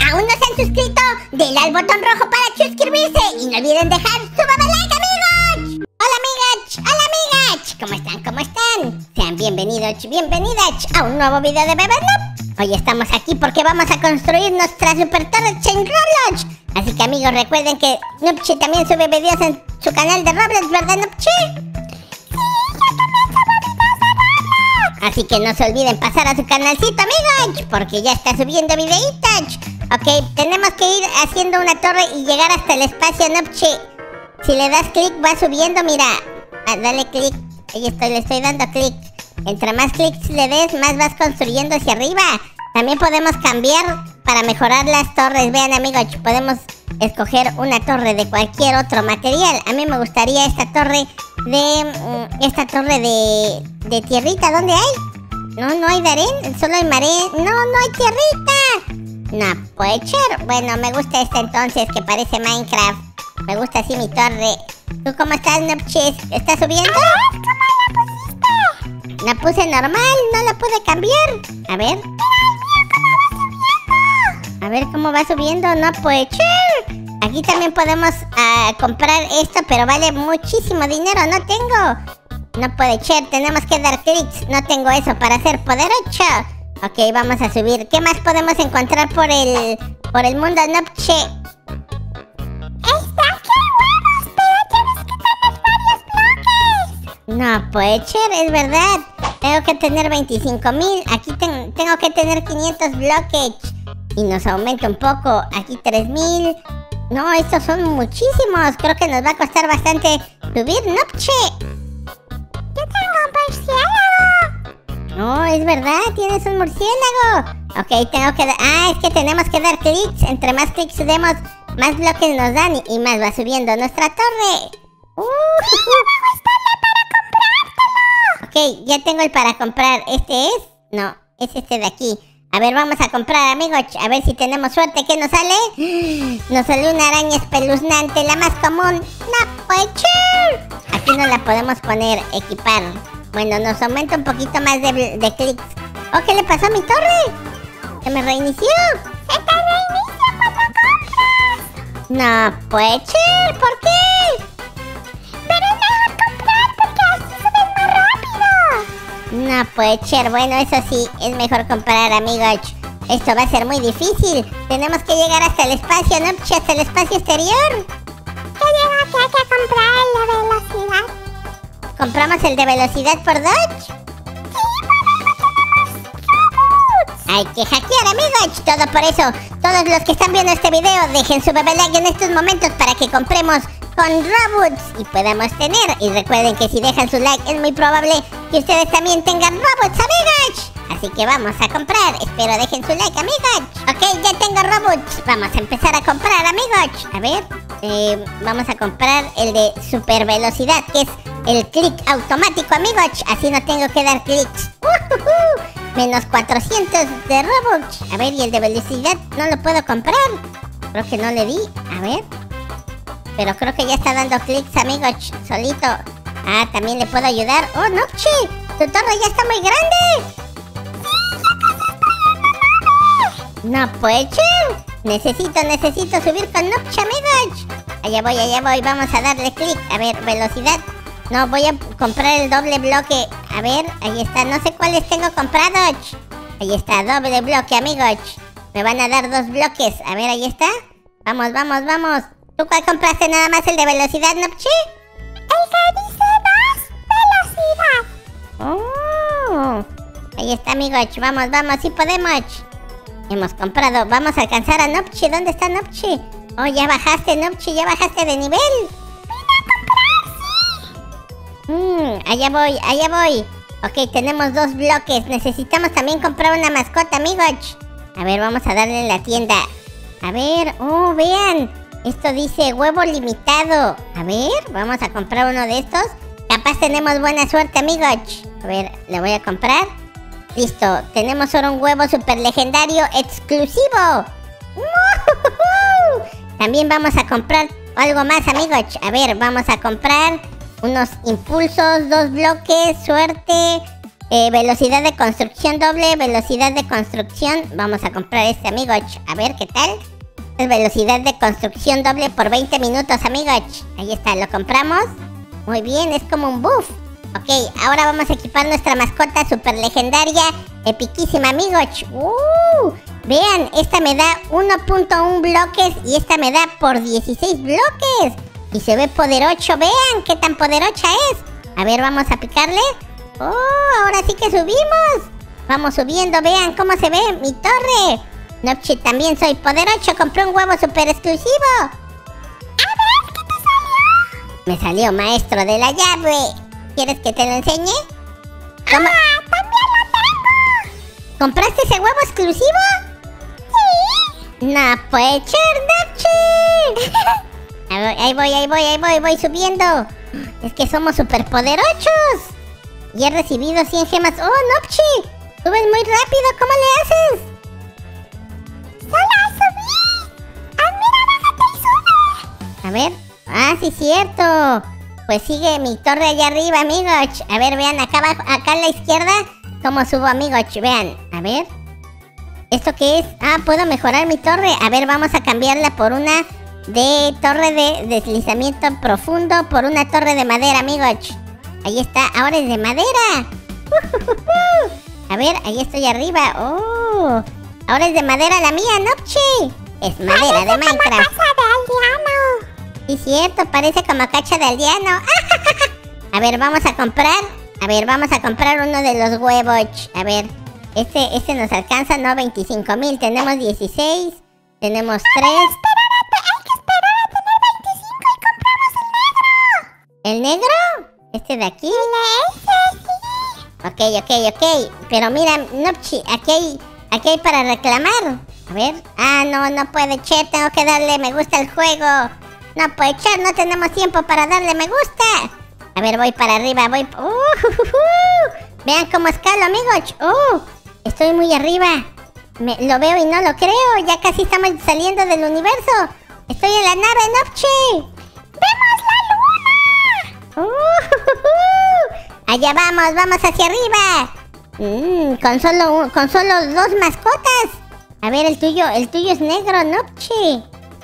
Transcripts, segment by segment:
¿Aún no se han suscrito? Denle al botón rojo para suscribirse y no olviden dejar su like, amigos. Hola, amigas. Hola, amigas. ¿Cómo están? ¿Cómo están? Sean bienvenidos, bienvenidas a un nuevo video de Bebé Noob. Hoy estamos aquí porque vamos a construir nuestra super torre en Roblox. Así que, amigos, recuerden que Noobchi también sube videos en su canal de Roblox, ¿verdad, Noobchi? Así que no se olviden pasar a su canalcito, amigos, porque ya está subiendo videitos. Ok, tenemos que ir haciendo una torre y llegar hasta el espacio, Noobchi. Si le das clic va subiendo, mira. Dale clic. Ahí estoy, le estoy dando clic. Entre más clics le des, más vas construyendo hacia arriba. También podemos cambiar para mejorar las torres. Vean, amigos, podemos escoger una torre de cualquier otro material. A mí me gustaría esta torre de tierrita. ¿Dónde hay? No hay de arena, solo hay marén. No hay tierrita. No puede ser. Bueno, me gusta esta entonces, que parece Minecraft. Me gusta así mi torre. ¿Tú cómo estás, Noobchi? ¿Estás subiendo? ¿Cómo la pusiste? La puse normal, no la pude cambiar. A ver. A ver cómo va subiendo. No puede ser. Aquí también podemos comprar esto, pero vale muchísimo dinero. No tengo. No puede ser. Tenemos que dar clics. No tengo eso para hacer poder 8. Ok, vamos a subir. ¿Qué más podemos encontrar por el mundo, Noobchi? Está que huevos, pero tienes que tener varios bloques. No puede ser, es verdad. Tengo que tener 25,000. Aquí tengo que tener 500 bloques. Y nos aumenta un poco. Aquí 3,000. No, estos son muchísimos. Creo que nos va a costar bastante subir, Noobchi. Yo tengo un murciélago. No, es verdad, tienes un murciélago. Ok, es que tenemos que dar clics. Entre más clics demos, más bloques nos dan y más va subiendo nuestra torre. Me gustaría para comprártelo. Ok, ya tengo el para comprar. ¿Este es? No, es este de aquí. A ver, vamos a comprar, amigos. A ver si tenemos suerte. ¿Qué nos sale? Nos salió una araña espeluznante, la más común. ¡No puede ser! Aquí no la podemos poner, equipar. Bueno, nos aumenta un poquito más de clics. ¿Oh, qué le pasó a mi torre? ¿Se me reinició? Se te reinicia cuando compras. No puede ser. ¿Por qué? Pero es mejor comprar porque así subes más rápido. No puede ser. Bueno, eso sí, es mejor comprar, amigos. Esto va a ser muy difícil. Tenemos que llegar hasta el espacio, ¿no? Hasta el espacio exterior. ¿Qué lleva que hay que comprar la velocidad? ¿Compramos el de velocidad por 2? Sí, porque tenemos robots. Hay que hackear, amigos. Todo por eso. Todos los que están viendo este video, dejen su bebé like en estos momentos para que compremos con robots y podamos tener. Y recuerden que si dejan su like es muy probable que ustedes también tengan robots, amigos. Así que vamos a comprar. Espero dejen su like, amigos. Ok, ya tengo robots. Vamos a empezar a comprar, amigos. A ver, vamos a comprar el de super velocidad, que es el clic automático, amigos. Así no tengo que dar clics. Menos 400 de Robux. A ver, y el de velocidad no lo puedo comprar. Creo que no le di. A ver. Pero creo que ya está dando clics, amigos, solito. Ah, también le puedo ayudar. ¡Oh, Noobchi! ¡Tu torre ya está muy grande! Sí, ya casi estoy en la nave. No puede ser. Necesito subir con Noobchi, amigos. Allá voy. Vamos a darle clic. A ver, velocidad. No, voy a comprar el doble bloque. A ver, ahí está. No sé cuáles tengo comprados. Ahí está, doble bloque, amigos. Me van a dar 2 bloques. A ver, ahí está. Vamos. ¿Tú cuál compraste? Nada más el de velocidad, Noobchi. El que dice 2 velocidad. Oh, ahí está, amigos. Vamos, sí podemos. Hemos comprado. Vamos a alcanzar a Noobchi. ¿Dónde está Noobchi? Oh, ya bajaste, Noobchi. Ya bajaste de nivel. Allá voy. Ok, tenemos 2 bloques. Necesitamos también comprar una mascota, amigos. A ver, vamos a darle en la tienda. A ver, oh, vean. Esto dice huevo limitado. A ver, vamos a comprar uno de estos. Capaz tenemos buena suerte, amigos. A ver, le voy a comprar. Listo, tenemos ahora un huevo super legendario exclusivo. También vamos a comprar algo más, amigos. A ver, vamos a comprar unos impulsos, 2 bloques, suerte. Velocidad de construcción doble, velocidad de construcción. Vamos a comprar este, amigos. A ver, ¿qué tal? Es velocidad de construcción doble por 20 minutos, amigos. Ahí está, lo compramos. Muy bien, es como un buff. Ok, ahora vamos a equipar nuestra mascota super legendaria, epiquísima, amigos. Vean, esta me da 1.1 bloques y esta me da por 16 bloques. Y se ve poderoso, vean qué tan poderosa es. A ver, vamos a picarle. Ahora sí que subimos. Vamos subiendo, vean cómo se ve mi torre. Nopchi, también soy poderoso, compré un huevo super exclusivo. A ver, ¿qué te salió? Me salió maestro de la llave. ¿Quieres que te lo enseñe? ¡También lo tengo! ¿Compraste ese huevo exclusivo? ¡Sí! No puede ser, Nopchi. Ahí voy subiendo. Es que somos súper poderosos. Y he recibido 100 gemas. ¡Oh, Nopchi! Subes muy rápido, ¿cómo le haces? ¡Solo subí! ¡Mira, bájate y sube! A ver. Sí, cierto. Pues sigue mi torre allá arriba, amigos. A ver, vean, acá abajo, acá a la izquierda, cómo subo, amigos. Vean, a ver. ¿Esto qué es? Puedo mejorar mi torre. A ver, vamos a cambiarla por una de torre de deslizamiento profundo, por una torre de madera, amigos. Ahí está, ahora es de madera. A ver, ahí estoy arriba. Ahora es de madera la mía, Nopchi. Es madera de Minecraft. Como casa de aldeano. Sí, cierto, parece como cacha de aldeano. A ver, vamos a comprar. A ver, vamos a comprar uno de los huevos. A ver, este nos alcanza, ¿no? 25,000. Tenemos 16. Tenemos 3. Hay que esperar a tener 25 y compramos el negro. ¿El negro? ¿Este de aquí? Sí. Ok. Pero mira, Nopchi, aquí hay para reclamar. A ver. No puede ser. Tengo que darle me gusta al juego. No puede ser, no tenemos tiempo para darle me gusta. A ver, voy para arriba, Vean cómo escalo, amigos. Estoy muy arriba. Lo veo y no lo creo. Ya casi estamos saliendo del universo. Estoy en la nave, Nopchi. ¡Vemos la luna! Allá vamos hacia arriba. Con solo 2 mascotas. A ver, el tuyo es negro, Nopchi.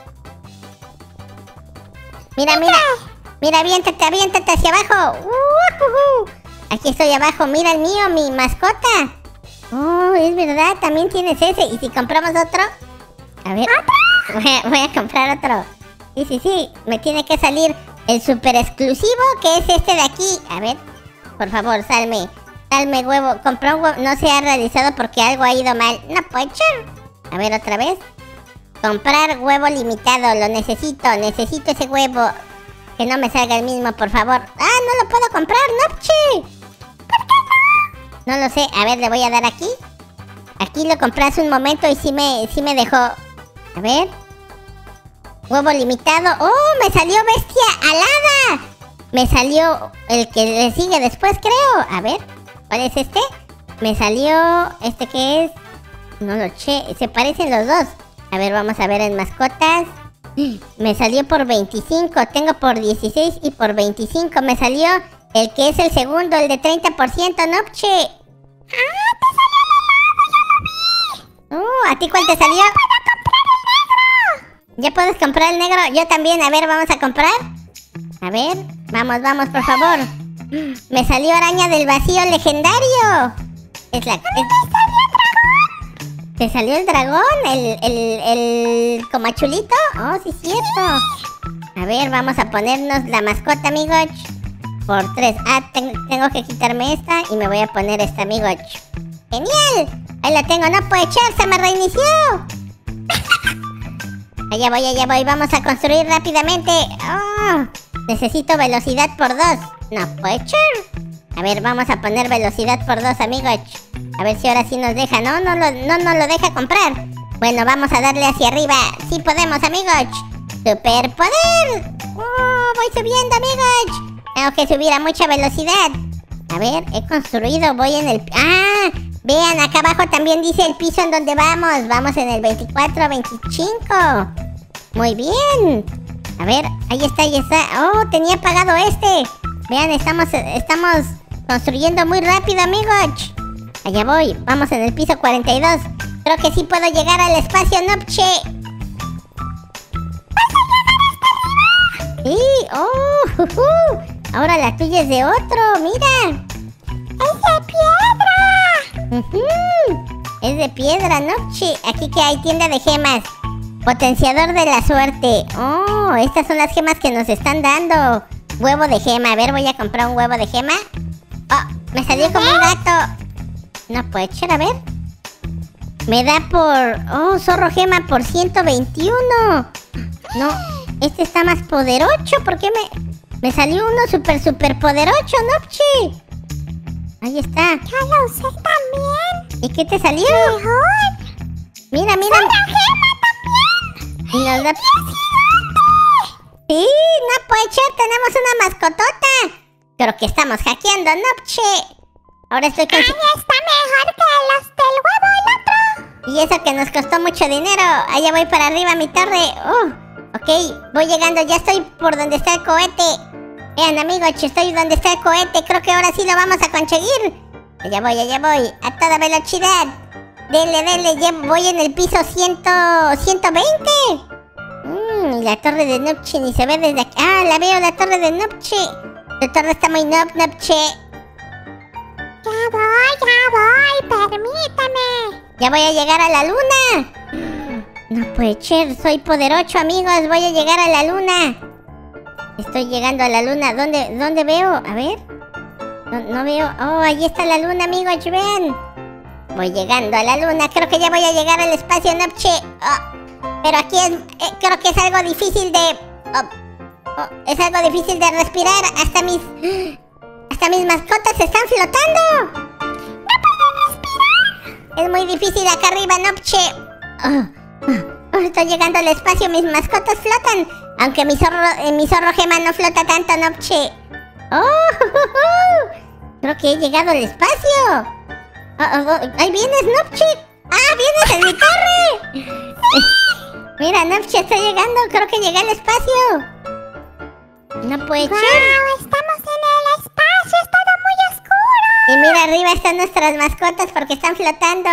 Mira, aviéntate hacia abajo. Aquí estoy abajo, mira el mío, mi mascota. Es verdad, también tienes ese. ¿Y si compramos otro? A ver, voy a comprar otro. Sí, me tiene que salir el super exclusivo, que es este de aquí. A ver, por favor, salme huevo. Compré un huevo, no se ha realizado porque algo ha ido mal. No puede ser. A ver, otra vez. Comprar huevo limitado, lo necesito ese huevo. Que no me salga el mismo, por favor. No lo puedo comprar, Nopchi. ¿Por qué no? No lo sé, a ver, le voy a dar aquí. Aquí lo compré hace un momento y sí me dejó. A ver. Huevo limitado. Me salió bestia alada. Me salió el que le sigue después, creo. A ver, ¿cuál es este? Me salió, ¿este qué es? No lo sé, se parecen los dos. A ver, vamos a ver en mascotas. Me salió por 25, tengo por 16 y por 25. Me salió el que es el segundo, el de 30%, Nopchi. ¡Te salió el helado! ¡Ya lo vi! ¿A ti cuál te salió? ¡Puedo comprar el negro! ¿Ya puedes comprar el negro? Yo también, a ver, vamos a comprar. A ver, vamos, por favor. Me salió araña del vacío legendario. Es la... ¿Te salió el dragón? ¿El comachulito? Sí, cierto. A ver, vamos a ponernos la mascota, amigos. Por 3. Tengo que quitarme esta y me voy a poner esta, amigos. ¡Genial! Ahí la tengo, no puede echar, se me reinició. Allá voy, vamos a construir rápidamente. Necesito velocidad por 2. No puede echar. A ver, vamos a poner velocidad por 2, amigos. A ver si ahora sí nos deja. No lo deja comprar. Bueno, vamos a darle hacia arriba. Sí podemos, amigos. ¡Superpoder! Voy subiendo, amigos. Tengo que subir a mucha velocidad. A ver, he construido. Voy en el... Vean, acá abajo también dice el piso en donde vamos. Vamos en el 24, 25. Muy bien. A ver, ahí está. Tenía apagado este. Vean, estamos construyendo muy rápido, amigos. Allá voy, vamos en el piso 42. Creo que sí puedo llegar al espacio, Nopche. Sí, oh, ahora la tuya es de otro, mira. ¡Es de piedra! Es de piedra, Nopche. Aquí que hay tienda de gemas. Potenciador de la suerte. Oh, estas son las gemas que nos están dando. Huevo de gema. A ver, voy a comprar un huevo de gema. Oh, me salió como un gato. No puede ser, a ver. Me da por... Oh, zorro gema por 121. No, este está más poderoso. ¿Por qué me salió uno super poderoso, Nopche? Ahí está. Yo lo usé también. ¿Y qué te salió? Mejor. Mira. ¡Zorro gema también! Y nos da... Sí, no puede ser, tenemos una mascotota. Creo que estamos hackeando, Nopche. Ahora estoy con... ¡Ahí está mejor que los del huevo el otro! Y eso que nos costó mucho dinero. Allá voy para arriba, mi torre. Ok, voy llegando, ya estoy por donde está el cohete. Vean, amigos, estoy donde está el cohete. Creo que ahora sí lo vamos a conseguir. Allá voy, a toda velocidad. Dele, ya voy en el piso 120. Y la torre de Nopche ni se ve desde aquí. Ah, la veo, la torre de Nopche. La torre está muy Nopche. Ya voy, permítame. Ya voy a llegar a la luna. No puede ser, soy poderoso, amigos. Voy a llegar a la luna. Estoy llegando a la luna. ¿Dónde veo? A ver. No veo. Oh, ahí está la luna, amigos, vean. Voy llegando a la luna. Creo que ya voy a llegar al espacio, Nopche. Pero aquí creo que es algo difícil de... es algo difícil de respirar. Hasta mis mascotas están flotando. ¡No puedo respirar! Es muy difícil acá arriba, Nopche. Estoy llegando al espacio, mis mascotas flotan. Aunque mi zorro gema no flota tanto, Nopche. Creo que he llegado al espacio. Ahí vienes, Nopche. ¡Ah, vienes en mi torre! Mira, Nopche, estoy llegando. Creo que llegué al espacio. No puede ser. ¡Wow! Estamos en el espacio. Es todo muy oscuro. Y mira, arriba están nuestras mascotas porque están flotando.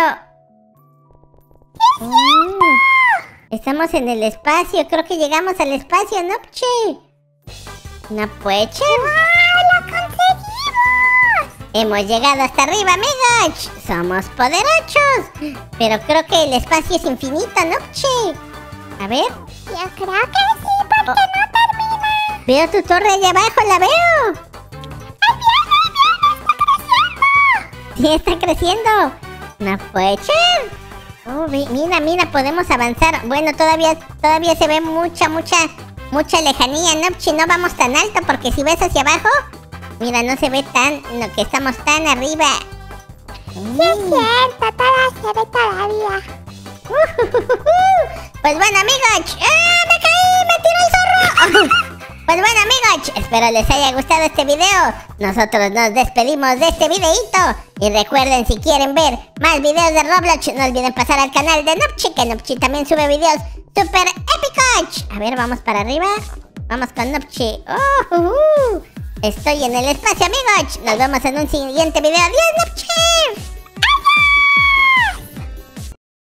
Estamos en el espacio. Creo que llegamos al espacio, Nopche. No puede ser. ¡Wow! ¡Lo conseguimos! Hemos llegado hasta arriba, amigos. Somos poderosos. Pero creo que el espacio es infinito, Nopche. A ver. Yo creo que sí, porque no termina. Veo tu torre allá abajo, la veo. ¡Ahí viene! ¡Está creciendo! Sí, está creciendo. No puede ser. Mira, podemos avanzar. Bueno, todavía se ve mucha lejanía, Nopche. No vamos tan alto porque si ves hacia abajo, mira, no se ve que estamos tan arriba. Sí, es cierto, todo se ve todavía. Pues bueno, amigos. ¡Me caí! ¡Me tiró el zorro! Pues bueno, amigos, espero les haya gustado este video. Nosotros nos despedimos de este videito. Y recuerden, si quieren ver más videos de Roblox, no olviden pasar al canal de Nopche, que Nopche también sube videos super épicos. A ver, vamos para arriba. Vamos con Nopche. Estoy en el espacio, amigos. Nos vemos en un siguiente video. ¡Adiós, Nopche!